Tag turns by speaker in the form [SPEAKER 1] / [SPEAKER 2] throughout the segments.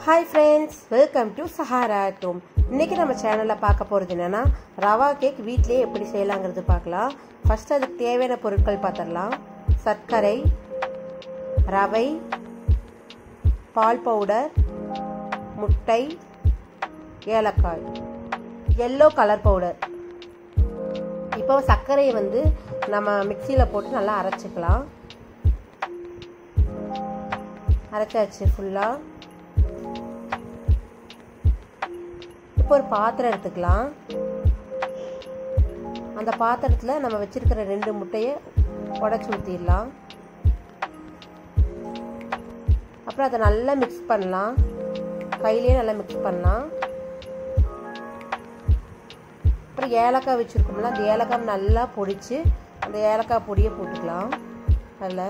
[SPEAKER 1] Hi friends, welcome to सहारा टूम। इनके நம்ம சேனல்ல பார்க்க போறது என்னன்னா ரவா கேக் வீட்லயே எப்படி செய்யலாம்ங்கிறது பார்க்கலாம்। ஃபர்ஸ்ட் அதுக்கு தேவையான பொருட்கள் பார்த்தறலாம்। சர்க்கரை, ரவை, பால் பவுடர், முட்டை, ஏலக்காய், yellow கலர் பவுடர்। இப்போ சர்க்கரையை வந்து நம்ம மிக்ஸில போட்டு நல்லா அரைச்சுக்கலாம்। அரைச்சாச்சு ஃபுல்லா। இப்போ ஒரு பாத்திரம் எடுத்துக்கலாம்। அந்த பாத்திரத்தில் நம்ம வச்சிருக்கிற 2 முட்டையை உடைச்சு ஊற்றிடலாம்। அப்புறம் அதை நல்லா மிக்ஸ் பண்ணலாம், கையிலேயே நல்லா மிக்ஸ் பண்ணலாம்। அப்புறம் ஏலக்காய் வச்சுருக்கோம்ல, அந்த ஏலக்காய் நல்லா பொடிச்சு அந்த ஏலக்காய் பொடியை போட்டுக்கலாம்। அதில்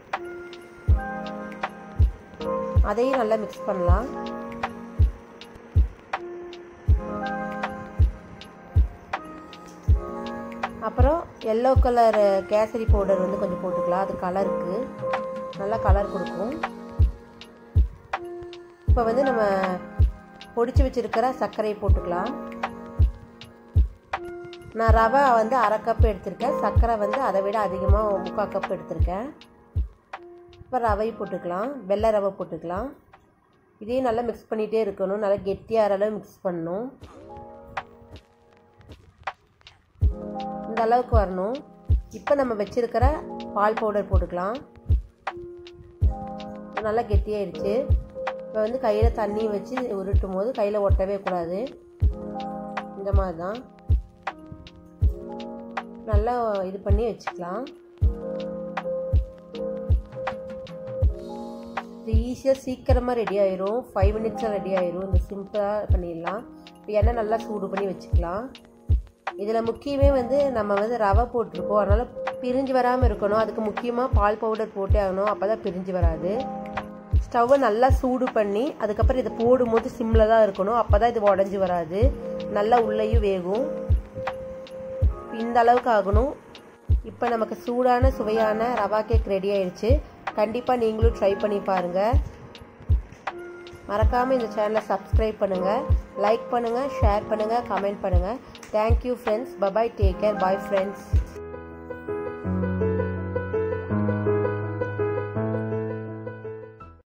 [SPEAKER 1] அதையும் நல்லா மிக்ஸ் பண்ணலாம்। அப்புறம் எல்லோ கலர் கேசரி பவுடர் வந்து கொஞ்சம் போட்டுக்கலாம், அது கலருக்கு நல்லா கலர் கொடுக்கும்। இப்போ வந்து நம்ம பொடிச்சு வச்சிருக்கிற சர்க்கரையை போட்டுக்கலாம்। நான் ரவை வந்து 1/2 கப் எடுத்திருக்கேன், சர்க்கரை வந்து அதை விட அதிகமாக 3/4 கப் எடுத்திருக்கேன்। இப்போ ரவை போட்டுக்கலாம், வெள்ளை ரவை போட்டுக்கலாம்। இதையும் நல்லா மிக்ஸ் பண்ணிகிட்டே இருக்கணும், நல்லா கெட்டியாக அளவு மிக்ஸ் பண்ணணும், இந்த அளவுக்கு வரணும்। இப்போ நம்ம வச்சிருக்கிற பால் பவுடர் போட்டுக்கலாம், நல்லா கெட்டியாயிடுச்சு। இப்போ வந்து கையில் தண்ணி வச்சு உருட்டும் போது கையில் ஒட்டவே கூடாது, இந்த மாதிரி தான் நல்லா இது பண்ணி வச்சுக்கலாம்। இது ஈஸியாக சீக்கிரமாக ரெடி ஆயிரும், 5 மினிட்ஸில் ரெடி ஆயிரும்। இந்த சிம்பிளாக பண்ணிடலாம்। இப்போ எண்ணெய் நல்லா சூடு பண்ணி வச்சுக்கலாம்। இதில் முக்கியமே வந்து நம்ம வந்து ரவை போட்டிருக்கோம், அதனால் பிரிஞ்சு வராமல் இருக்கணும், அதுக்கு முக்கியமாக பால் பவுடர் போட்டே ஆகணும், அப்போ தான் பிரிஞ்சு வராது। ஸ்டவ்வை நல்லா சூடு பண்ணி அதுக்கப்புறம் இதை போடும்போது சிம்மில் தான் இருக்கணும், அப்போ தான் இது உடஞ்சி வராது, நல்லா உள்ளேயும் வேகும்। இந்த அளவுக்கு ஆகணும்। இப்போ நமக்கு சூடான சுவையான ரவா கேக் ரெடி ஆயிடுச்சு। கண்டிப்பாக நீங்களும் ட்ரை பண்ணி பாருங்கள்। மறக்காமல் இந்த சேனலை சப்ஸ்கிரைப் பண்ணுங்கள், லைக் பண்ணுங்கள், ஷேர் பண்ணுங்கள், கமெண்ட் பண்ணுங்கள்। தேங்க்யூ ஃப்ரெண்ட்ஸ், பபாய், டேக் கேர், பாய் ஃப்ரெண்ட்ஸ்।